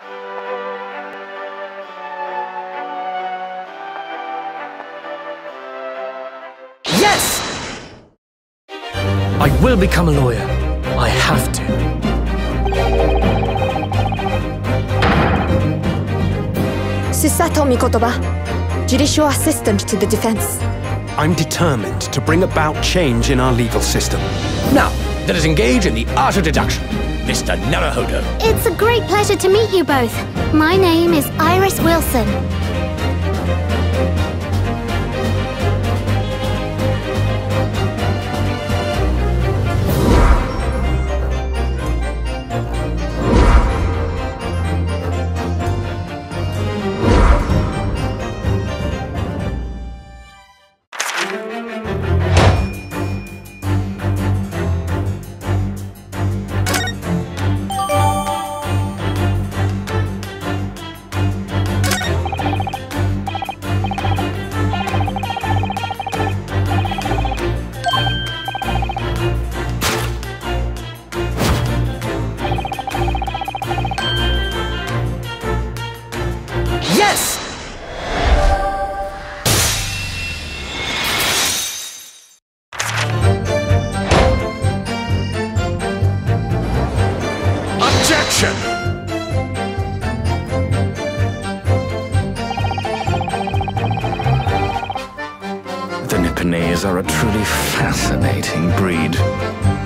Yes! I will become a lawyer. I have to. Susato Mikotoba, Judicial Assistant to the Defense. I'm determined to bring about change in our legal system. Now, let us engage in the art of deduction. Mr. Naruhodo. It's a great pleasure to meet you both. My name is Iris Wilson. Yes! Objection! The Nipponese are a truly fascinating breed.